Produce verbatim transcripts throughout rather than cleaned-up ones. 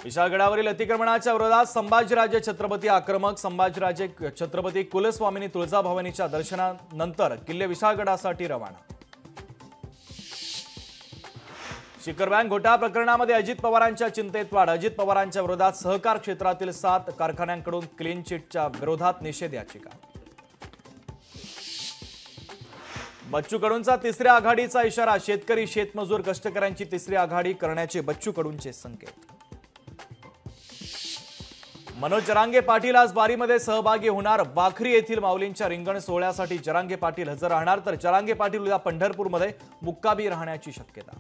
विशाळगडावरील अतिक्रमणाच्या विरोधात संभाजीराजे छत्रपती आक्रमक संभाजीराजे छत्रपती कुलस्वामिनी तुळजाभवानीच्या दर्शनानंतर किल्ले विशाळगडासाठी रवाना। शिखर बँक घोटाळा प्रकरणामध्ये अजित पवारांच्या चिंतेत वाढ। अजित पवारांच्या विरोधात सहकार क्षेत्रातील सात कारखान्यांकडून क्लीन चिटच्या विरोधात निषेध याचिका। बच्चू कडूंचा तिसऱ्या आघाडीचा इशारा। शेतकरी शेतमजूर कष्टकऱ्यांची तिसरी आघाडी करण्याचे बच्चू कडूंचे संकेत। मनोज जरांगे पाटील आज बारीमध्ये सहभागी होणार। वाखरी येथील माऊलींच्या रिंगण सोहळ्यासाठी जरांगे पाटील हजर राहणार, तर जरांगे पाटील उद्या पंढरपूरमध्ये मुक्कामी राहण्याची शक्यता।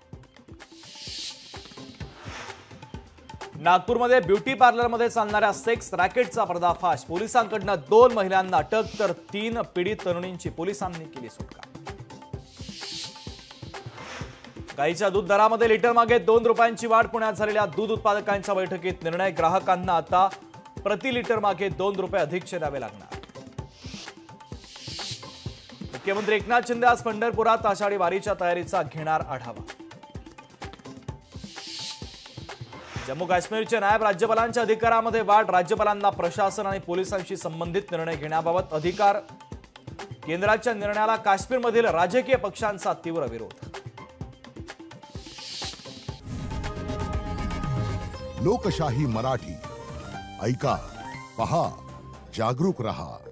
नागपूरमध्ये ब्युटी पार्लरमध्ये चालणाऱ्या सेक्स रॅकेटचा पर्दाफाश। पोलिसांकडून दोन महिलांना अटक तर तीन पीडित तरुणींची पोलिसांनी केली सुटका। गाईच्या दूध दरामध्ये लिटर मागे दोन रुपयांची वाढ। पुण्यात झालेल्या दूध उत्पादकांच्या बैठकीत निर्णय। ग्राहकांना आता प्रति लिटर मागे दोन रुपये अधिकचे द्यावे लागणार। मुख्यमंत्री एकनाथ शिंदे आज पंढरपुरात आषाढी वारीच्या तयारीचा घेणार आढावा। जम्मू काश्मीरच्या नायब राज्यपालांच्या अधिकारामध्ये वाढ। राज्यपालांना प्रशासन आणि पोलिसांशी संबंधित निर्णय घेण्याबाबत अधिकार। केंद्राच्या निर्णयाला काश्मीरमधील राजकीय पक्षांचा तीव्र विरोध। लोकशाही मराठी ऐका, पहा, जागरूक रहा।